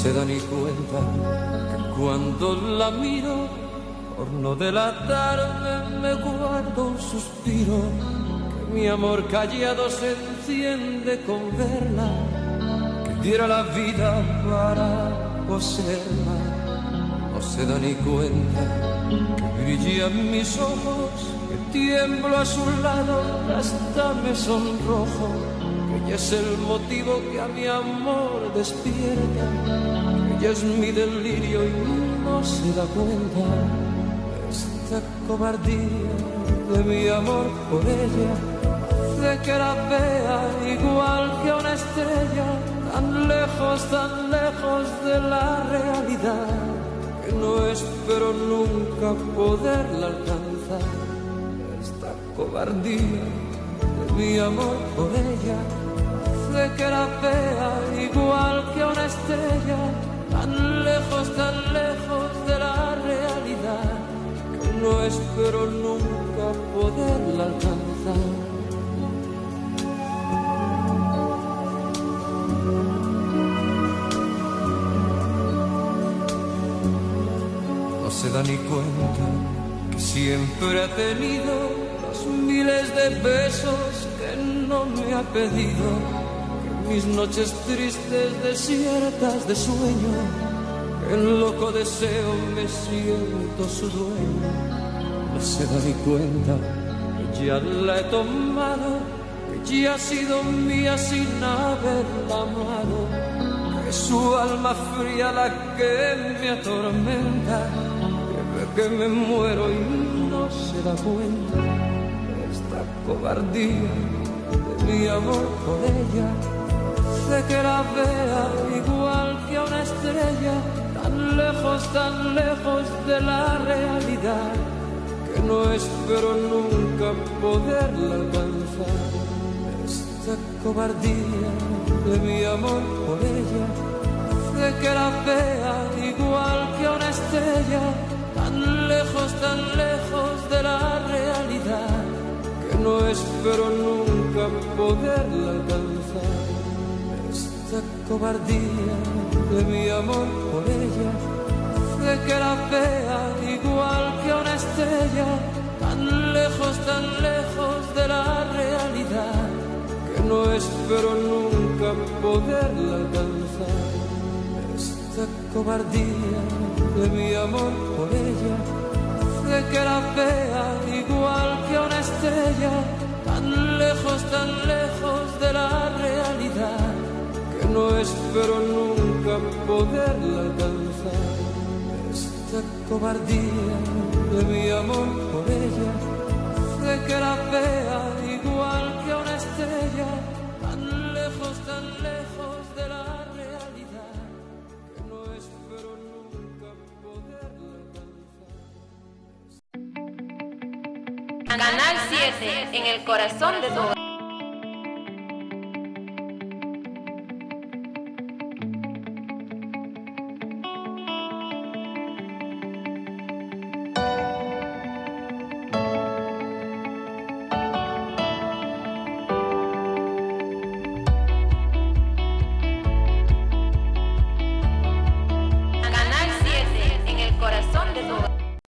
se da ni cuenta que cuando la miro, por no delatarme me guardo un suspiro, que mi amor callado se enciende con verla, que diera la vida para poseerla. No se da ni cuenta que brillan mis ojos, que tiemblo a su lado, hasta me sonrojo, que ella es el motivo que a mi amor despierta, que ella es mi delirio y no se da cuenta esta cobardía de mi amor por ella, de que la vea igual que una estrella, tan lejos de la realidad, que no espero nunca poderla alcanzar. Esta cobardía de mi amor por ella, de que la vea igual que una estrella, tan lejos de la realidad, que no espero nunca poderla alcanzar. No se da ni cuenta que siempre ha tenido los miles de besos que no me ha pedido, que mis noches tristes desiertas de sueño, que en loco deseo me siento su dueño. No se da ni cuenta que ya la he tomado, que ya ha sido mía sin haberla amado, que es su alma fría la que me atormenta, que me muero y no se da cuenta esta cobardía de mi amor por ella, de que la vea igual que a una estrella, tan lejos de la realidad, que no espero nunca poderla alcanzar. Esta cobardía de mi amor por ella, de que la vea igual que a una estrella, tan lejos de la realidad, que no espero nunca poderla alcanzar. Esta cobardía de mi amor por ella, de que la vea igual que a una estrella, tan lejos de la realidad, que no espero nunca poderla alcanzar. Esta cobardía de mi amor por ella, de que la vea igual que a una estrella, tan lejos de la realidad, que no espero nunca poderla alcanzar. Esta cobardía de mi amor por ella, de que la vea igual que a una estrella, tan lejos de la realidad, que no espero nunca poderla alcanzar. Canal 7, en el corazón de tu hogar.